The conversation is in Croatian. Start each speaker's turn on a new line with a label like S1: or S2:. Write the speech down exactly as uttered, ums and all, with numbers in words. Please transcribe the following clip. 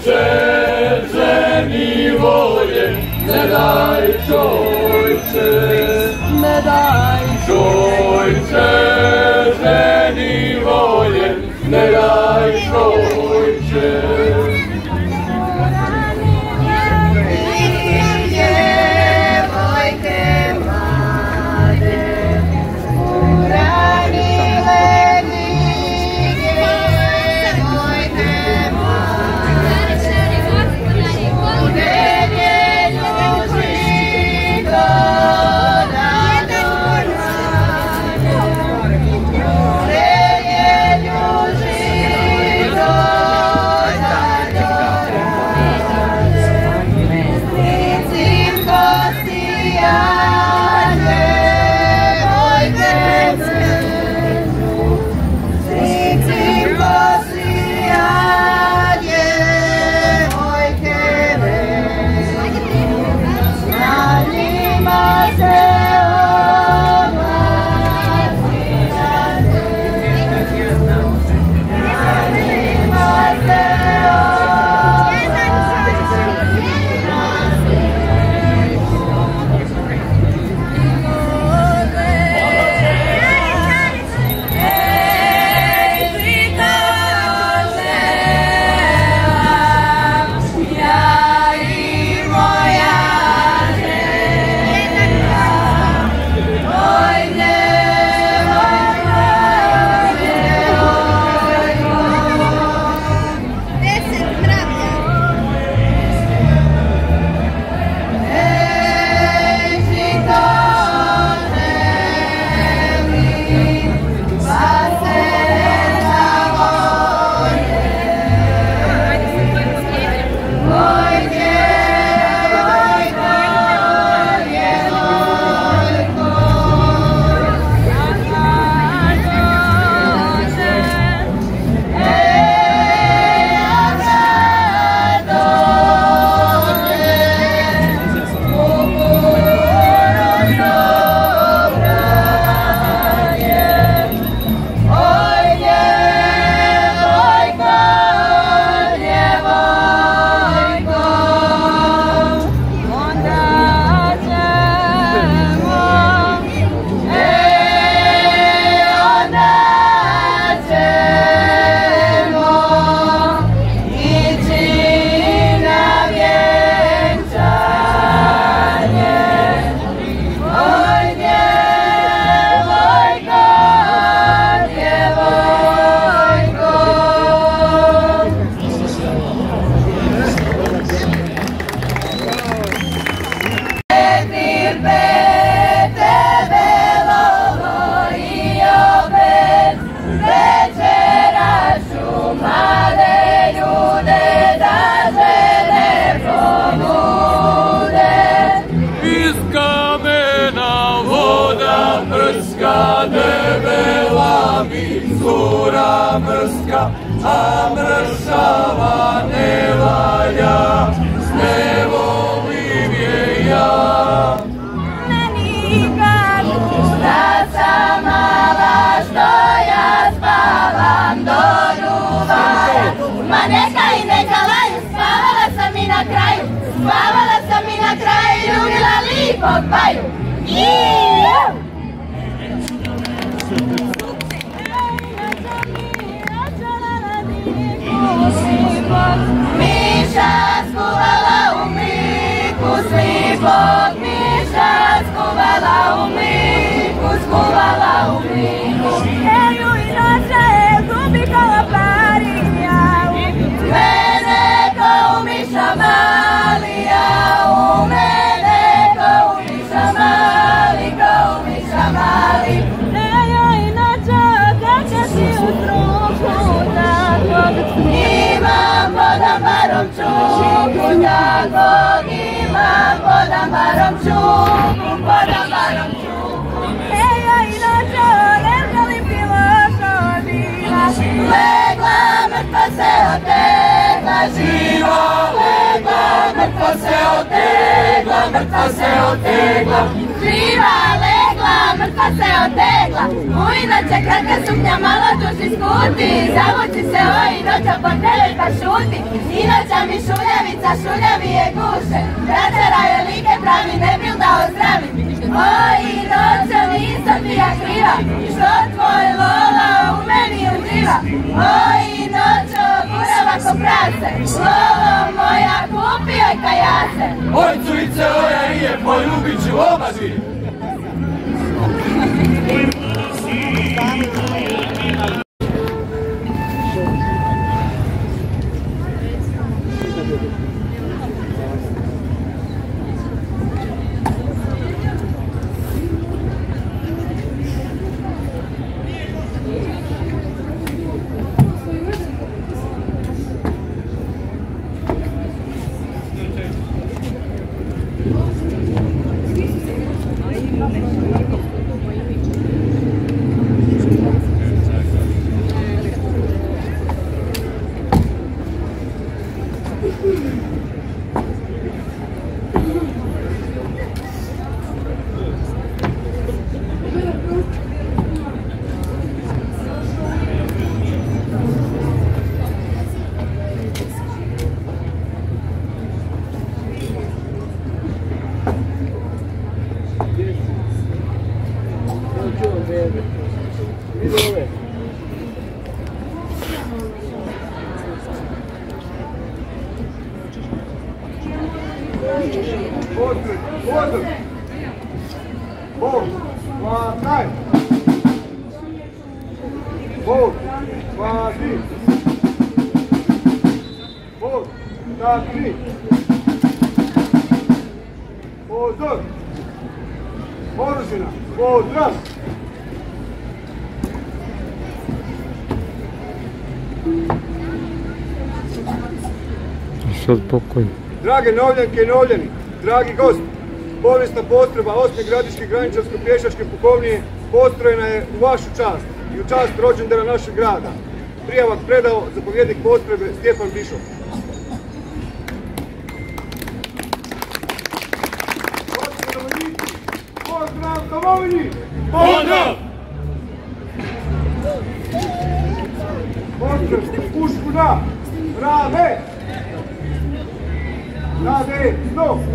S1: čojče, ženi volje, ne daj čojče, ne daj čojče, ženi volje, ne daj čojče.
S2: Zura mrska, a mršava ne valja, ne volim je ja.
S3: Meni kažu da sam mala, što ja spavam do ruvaja. Ma neka i neka laju, spavala sam i na kraju, spavala sam i na kraju, ljubila lipog baju. Iiii! Miša skuvala u mliku, slipog Miša skuvala u mliku, skuvala u mliku. Eju i noće gubi kalaparija, mene kao Miša malija, u mene kao Miša mali, kao Miša mali. Eju i noće kako si u truku, tako imam pod ambarom čuku, tako imam pod ambarom čuku, pod ambarom čuku. Eja i noćo, ne želim filošovina, legla mrtva se otegla, živa legla, mrtva se otegla, mrtva se otegla, živa legla, mrtva se otegla. U inače kratka suknja malo duži skuti, zavuci se o i noća po krevet pa šuti, inače mi šuljavica, šuljavi je guše, braćara je like pravi, ne bil da ozdravim. Oj, noćo, nisam ti ja kriva, što tvoj lola u meni uživa. Oj, noćo, kurava ko prase, lolo moja, kupi joj kajase.
S2: Oj, curice, oja nije, poljubit ću oba dvije.
S4: Drage novljanke i novljani, dragi gosti, povijesna postrojba osme gradiške graničarsko-pješačke pukovnije postrojena je u vašu čast i u čast rođendana našeg grada. Prijavak predao zapovjednik postrojbe Stjepan Bišov. Pozdrav domovini!
S2: Pozdrav!
S4: Pozdrav, pušku da! Rame! Rade, sto!